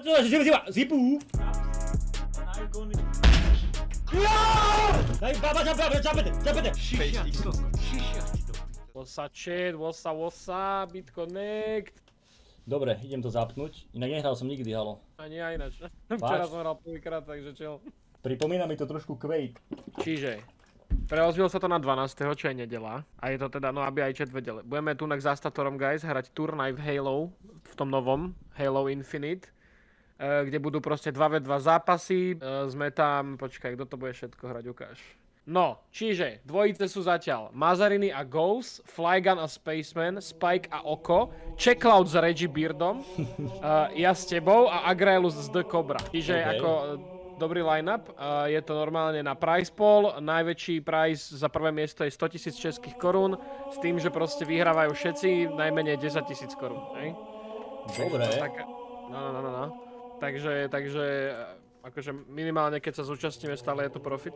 Zipu! Daj, baba, čapete! What's chat, what's BitConnect. Dobre, idem to zapnúť. Inak nehral som nikdy Halo. Ani ja ináč. Včera som hral prvýkrát, takže chill. Pripomína mi to trošku Quake. Čiže, prerozdiel sa to na 12., čo je nedeľa. A je to teda, no aby aj chat vedel. Budeme tu s Astatorom, guys, hrať turnaj v Halo, v tom novom, Halo Infinite. Kde budú proste 2v2 zápasy. Sme tam, počkaj, kto to bude všetko hrať, ukáž. No, čiže, dvojice sú zatiaľ Mazarini a Ghost, Flygun a Spaceman, Spike a Oko, Checkloud s Reggie Beardom, ja s tebou a Agraelus z The Cobra. Čiže ako dobrý line-up, je to normálne na prize pool, najväčší prize za prvé miesto je 100 000 českých korún, s tým, že proste vyhrávajú všetci najmenej 10 000 korún, hej? Dobre. No. Takže, akože minimálne keď sa zúčastníme, stále je to profit.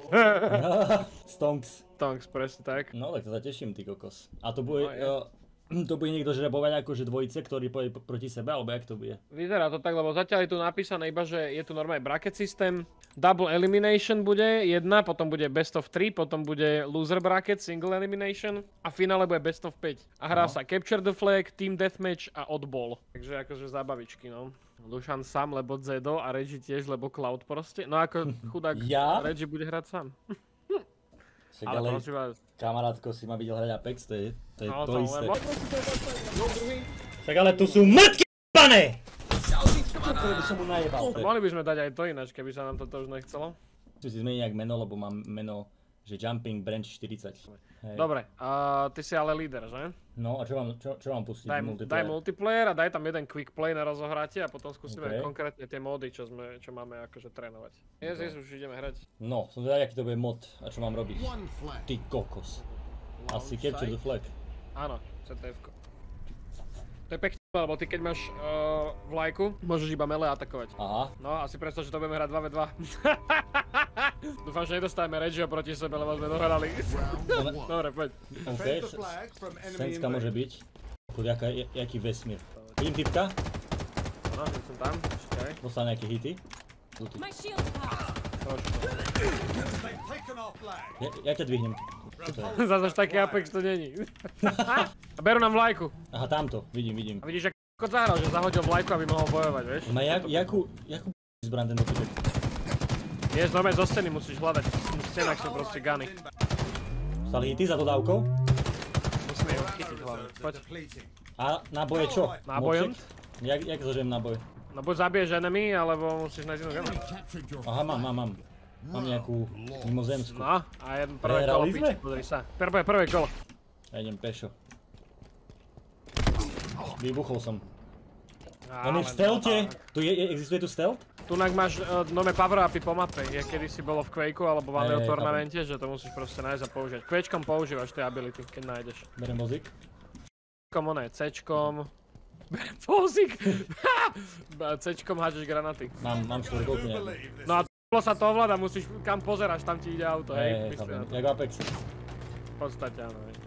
Stonks. Stonks, presne tak. No tak to sa teším, ty kokos. A to bude, to bude niekto žrebovať akože dvojice, ktorý pôjde proti sebe, alebo jak to bude? Vyzerá to tak, lebo zatiaľ je tu napísané iba, že je tu normálne bracket systém. Double elimination bude jedna, potom bude best of 3, potom bude loser bracket, single elimination a v finále bude best of 5. A hrá sa capture the flag, team deathmatch a oddball. Takže akože zábavičky, no. Dušan sám, lebo Zedo a Reggie tiež, lebo Cloud proste. No ako chudák Reggie bude hrať sám. Však ale kamarátko si ma videl hrať Apex, to je to isté. Však ale tu sú mŕtky j***bané! By som mu najebal. Mohli by sme dať aj to ináč, keby sa nám toto už nechcelo. Musím si zmeniť nejak meno, lebo mám meno, že Jumping Branch 40. Dobre, ty si ale líder, že? No a čo mám pustiť? Daj multiplayer a daj tam jeden quick play na rozohratie a potom skúsime konkrétne tie módy, čo máme akože trénovať. Už ideme hrať. No, som vedel, aký to bude mod a čo mám robiť. Ty kokos. Asi capture the flag. Áno, CTF-ko. To je pekne, lebo ty keď máš vlajku, môžeš iba melee atakovať. Aha. No a si predstav, že to budeme hrať 2v2. Dúfam, že nedostávame Reggio proti sebe, lebo sme dohrali. Dobre, poď. OK, Senska môže byť. Jaký vesmír. Vidím typka. Áno, som tam, počkaj. Dostal nejaké hity. Ja ťa dvihnem. Zas až taký Apex to není. A berú nám vlajku. Aha, tamto, vidím. A vidíš, ako zahral, že zahodil vlajku, aby mohol bojovať, vieš? Má jakú zbraň ten dotyček? Vieš, normálne zo scény musíš hľadať. V scénach sú proste guny. Stali hity za dodávkou? Musíme ho chytiť hlavne. Poď. A náboje čo? Nábojem? Jak zožijem náboj? No buď zabiješ enemy, alebo musíš nájsť inú gunu. Aha, mám. Mám nejakú mimozemskú. No, a prvé kolo piči, pozri sa. Prvé kolo. Ja idem pešo. Vybuchol som. On je v stelte? Existuje tu stealth? Tunak máš nové power-upy po mape, kedy si bolo v Quakeu alebo v Unreal Tournamente, že to musíš proste nájsť a použiť. Quečkom používaš tie ability, keď nájdeš. Berem vozík. C-čkom. Berem vozík! C-čkom hádžeš granaty. Mám štvorkolku nejakú. No a sa to ovláda, musíš kam pozeráš, tam ti ide auto, hej? Jak Apex. V podstate áno, hej.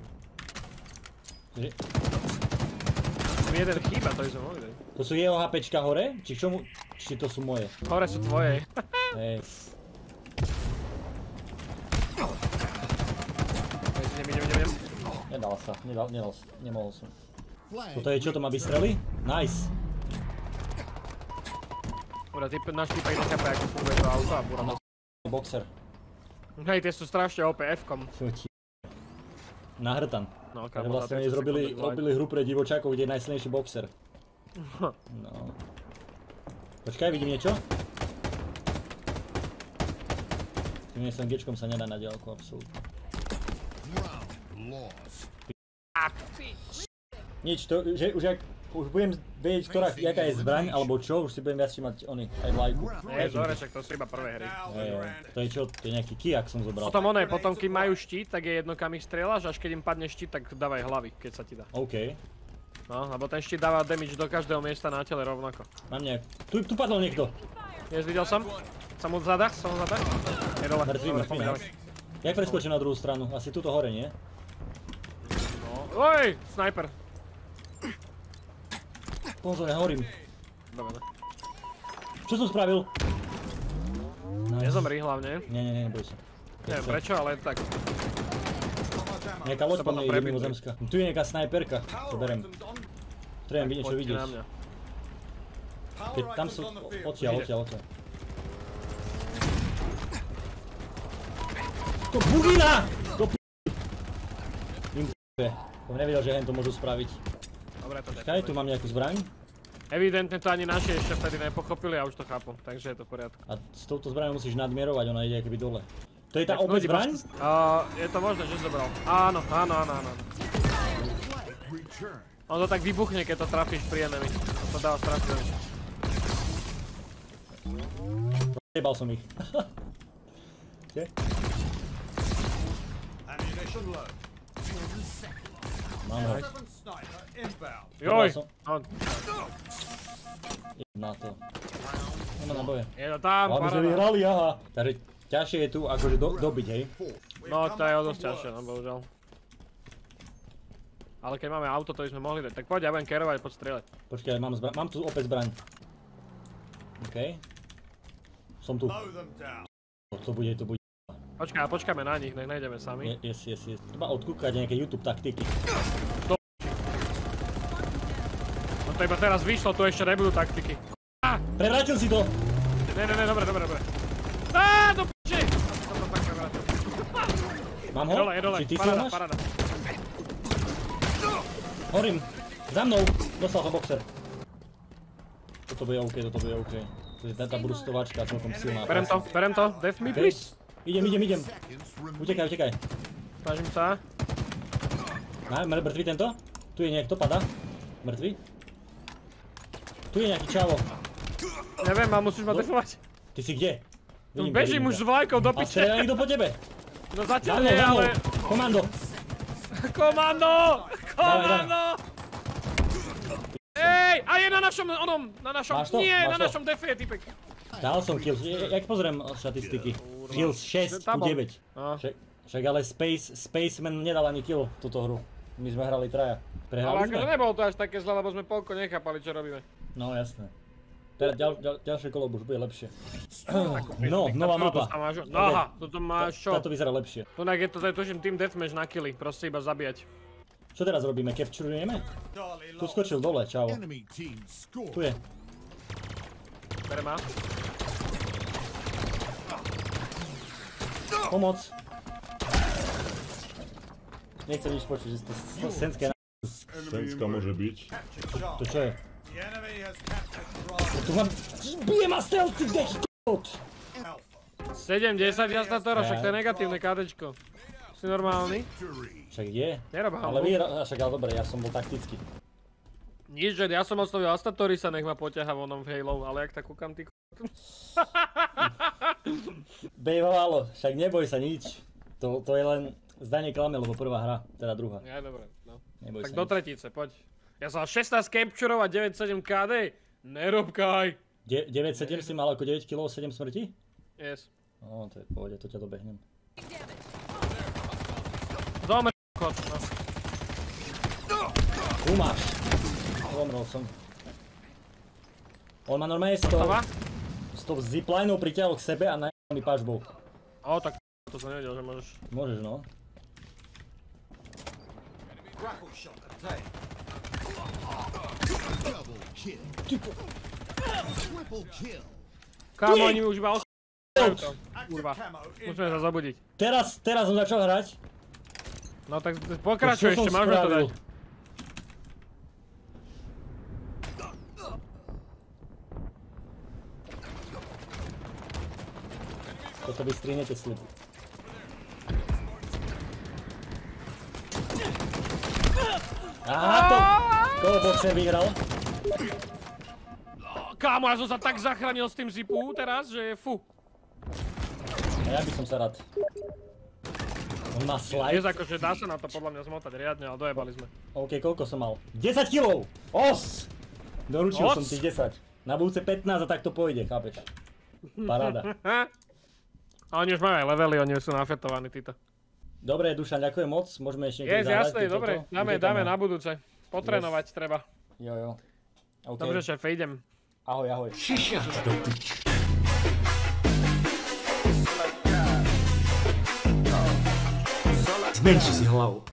Mi jeden chýba, to by som mohli dať. To sú jeho HPčka hore? Či to sú moje? Hore sú tvoje. Hej. Idem. Nedal sa, nemohol som. Toto je čo, to má vystreli? Nice. Náš týpek nechápe, ako funguje to auto a púra moc. Boxer. Hej, tie sú strašne OP F-kom. Nahrtan. Vlastne oni robili hru pre divočákov, kde je najsilnejší boxer. No. Počkaj, vidím niečo? Tým nesem G-čkom sa nedá na diaľku, absolútne. Nič, to, že už budem vedieť, jaká je zbraň, alebo čo, už si budem viac mať aj vlajku. Dobre, však to sú iba prvé hry. To je čo, to je nejaký kijak som zobral. Potom keď majú štít, tak je jedno kam ich strieľaš, až keď im padne štít, tak dávaj hlavy, keď sa ti dá. OK. No, lebo ten štít dáva damage do každého miesta na tele rovnako. Mám nejak, tu padol niekto. Videl som. Som mu zadach. Je dole. Mŕtvý. Jak preskočím na druhú stranu? Asi tuto hore, nie? Oj, sniper. Pozor, ja horím. Dobre. Čo som spravil? Nezomri hlavne. Nie, neboj sa. Neviem prečo, ale tak. Nejaká loď po mne ide mimozemská. Tu je nejaká snajperka, čo berem. Trebujem niečo Poďte vidieť. na mňa. Keď tam sú... Odtiaľ. To bugina! To p***. Im p***e. Som nevedel, že hen to môžu spraviť. Dobre, to Počkaj, tu mám nejakú zbraň. Evidentne to ani naši ešte vtedy nepochopili a už to chápu, takže je to v poriadku. A s touto zbraňou musíš nadmierovať, ona ide akoby dole. To je tá opäť zbraň? Je to možné, že zobral. Áno. On to tak vybuchne, keď to trafíš pri enemy. To dáva strašne. Jebal som ich. Kde? Mám ho. Joj! Na to. Máme na boje. Je to tam, Aby sme vyhrali, aha. Takže ťažšie je tu akože dobiť, hej? No to je o dosť ťažšie, no bohužiaľ. Ale keď máme auto, to by sme mohli dať. Tak poď, ja budem kerovať, poď strieľať. Počkaj, mám tu opäť zbraň. OK. Som tu. To bude. Počkáme na nich, nech nejdeme sami. Yes. Treba odkúkať nejaké YouTube taktiky. No to iba teraz vyšlo, tu ešte nebudú taktiky. Prevrátil si to! Ne, dobre. Á, do p***či! Mám ho? Je dole, Či ty si ho máš? paráda. Horím! Za mnou! Dostal som boxer. Toto bude OK. To je tá brustovačka celkom silná. Berem to, def me please. Idem. Utekaj. Snažím sa. Mŕtvy tento? Tu je niekto, padá. Mŕtvy. Tu je nejaký čavo. Neviem, ale musíš ma defovať. Ty si kde? Tu bežím už s vlajkou do A piče. strieľa niekto po tebe? No zatiaľ nie, ale... Komando! Ej, a je na našom, Máš to? nie, Máš na to? našom defe je typek. Dal som kills, jak pozriem štatistiky. Kills 6 ku 9. No. Však ale Spaceman nedal ani kill túto hru. My sme hrali traja. Ale Prehrali akože sme? nebolo to až také zle, lebo sme polko nechápali, čo robíme. No jasné. Teda ďalšie kolo už bude lepšie. No, nová mapa. No aha, toto máš čo? Táto vyzerá lepšie. Tunak je to, tuším, Team Deathmatch na killy, proste iba zabíjať. Čo teraz robíme? Capturujeme? Tu skočil dole, čau. Tu je. Bere ma. Pomoc. Nechcem nič počuť, že to senské Senska môže byť. To čo je? Tu mám... Bije ma stealth, ty dech, k***ot! 7-10 Jastatoro, však to je negatívne KDčko. Si normálny? Však je. Nerob Ale hambu. však ale dobre, ja som bol taktický. Nič, že ja som oslovil Astatorisa, nech ma poťaha vonom v Halo, ale jak tak kúkam ty Bejvalo, však neboj sa nič. To je len zdanie klame, lebo prvá hra, teda druhá. Ja, dobre, no. Neboj Tak sa do nič. tretice, poď. Ja som 16 capturov a 9-7 KD. Nerobkaj. 9-7 si mal ako 9 kg 7 smrti? Yes. No, to je v pohode, to ťa dobehnem. Zomri, chod, no. Tu máš. Zomrel som. On ma normálne s tou ziplineou pritiahol k sebe a najal mi pažbou. O, tak to som nevedel, že môžeš. Môžeš, no. Kámo, oni mi už iba to. Kurva, musíme sa zabudiť. Teraz som začal hrať. No tak pokračuj Čo som ešte, môžeme to spravil? dať. Toto vystrihnete slib. Aha, to! Koho boxer vyhral? Kámo, ja som sa tak zachránil s tým zipu teraz, že fú. A ja by som sa rád. On má slide. Vieš, akože dá sa na to podľa mňa zmotať riadne, ale dojebali sme. OK, koľko som mal? 10 kg! Os! Doručil Os? som ti 10. Na budúce 15 a tak to pôjde, chápeš? Paráda. A oni už majú aj levely, oni už sú nafetovaní títo. Dobre, Dušan, ďakujem moc. Môžeme ešte niekedy zahrať. Jasné, dobre, dáme na budúce. Potrénovať treba. Jo. OK. Dobre, šéfe, idem. Ahoj, ahoj. Šiša do piči. Zmenši si hlavu.